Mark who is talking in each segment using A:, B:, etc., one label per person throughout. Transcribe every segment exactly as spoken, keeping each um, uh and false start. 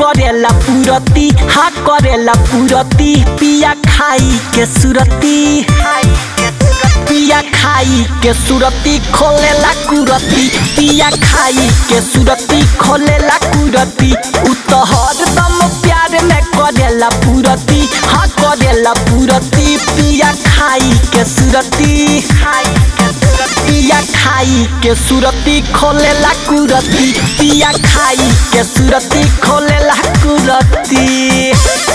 A: करेला पूरती हाँ करेला पूरती पिया खाई के सुरती पिया खाई के सुरती खोलेला कुरती पिया खाई के सुरती खोलेला कुरती उ तो हरदम प्यार में करेला पूरती हाँ करेला पूरती पिया खाई के सुरती पिया खाई के सुरती खोलेला कुरती पिया खाई के सुरती खोलेला कुरती।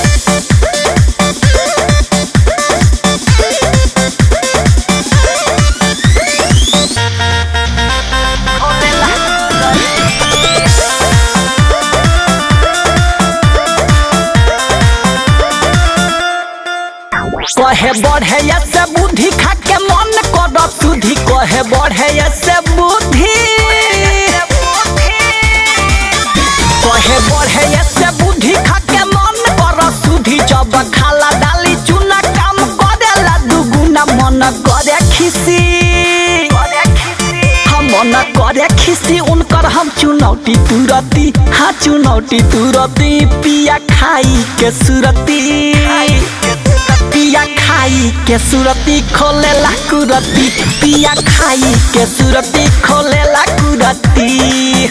A: कहे बढ़े से बुद्धि खा के मन कर सुधी कहे बढ़े से बुद्धि कहे बढ़े से बुद्धि खा के मन कर सुधी जब खाला डाली चूना काम करेला दुगुना मन करे खिसी हम मन करे खिसी उनकर हम चुनौती तुरती हाँ चुनौती तुरती पिया खाई के सुरती पिया खाई के सुरती खोलेला कुरती पिया खाई के सुरती खोलेला कुरती।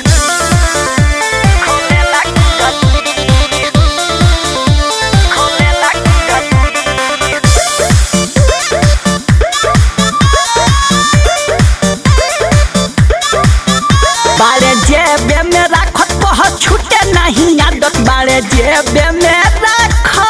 A: बारे जेबे में राखत पह छूटे नहीं आदत बारे जेबे में राखत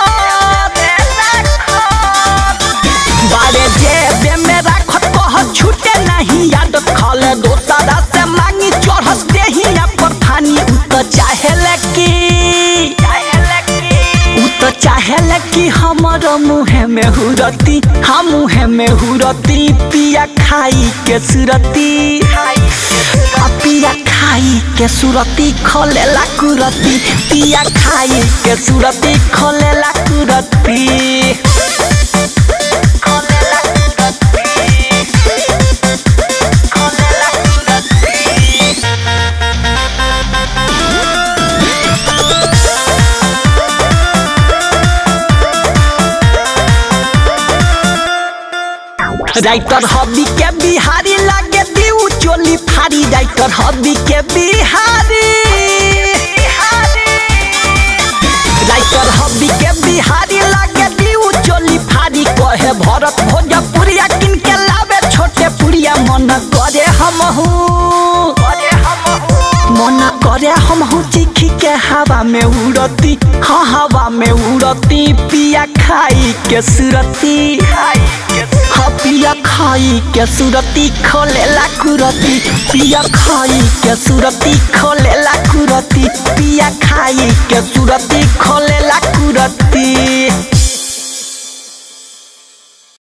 A: बारे जेबे में राखत पह छूटे नहीं आदत खाले दोसरा से मांगी चढ़स देहिया पर थानी उ तो चाहेले की उ तो चाहेले कि हमर मुँह में हुरती हम मुँह में हुरती पिया खाई के सुरती पिया खाई के सुरती खोलेला कुरती पिया खाई के सुरती खोलेला कुरती। राइटर हबी के बिहारी लागे दीऊ चोली फारी राइटर हबी के बिहारी राइटर हबी के बिहारी लागे दीऊ चोली फारी कहे भरत भोजपुरिया किन के लावे छोटे पुरिया मन करे हमहू मन करे हमहू चिखी के हवा में उड़ती हाँ हवा में उड़ती पिया खाई के सुरती हाँ पिया खाई के सुरती खोलेला कुरती पिया खाई के सुरती खोलेला कुरती पिया खाई के सुरती खोलेला कुरती।